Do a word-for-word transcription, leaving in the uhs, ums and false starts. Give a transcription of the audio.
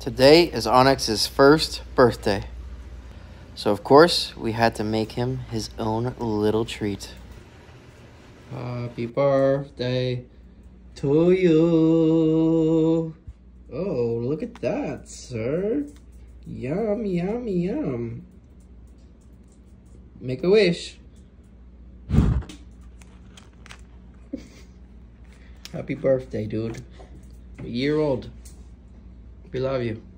Today is Onyx's first birthday. So of course, we had to make him his own little treat. Happy birthday to you. Oh, look at that, sir. Yum, yum, yum. Make a wish. Happy birthday, dude. A year old. We love you.